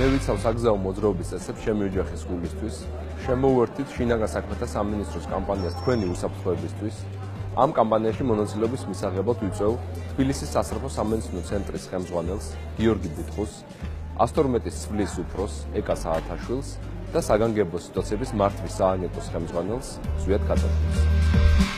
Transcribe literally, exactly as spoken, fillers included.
მე ვიცავ საგზაო მოძრაობის წესებს ჩემი ოჯახის გულისთვის. შემოვერთით შინაგან საქმეთა სამინისტროს კამპანიას თქვენი უსაფრთხოებისთვის. ამ კამპანიაში მონაწილეობის მისაღებად ვიწვევ თბილისის სასწრაფო სამედიცინო ცენტრის ხელმძღვანელს გიორგი ბიტყუს, ათას თორმეტის ცვლის უფროს ეკა საათაშვილს და საგანგებო სიტუაციების მართვის სააგენტოს ხელმძღვანელს ზვიად კატოშვილს.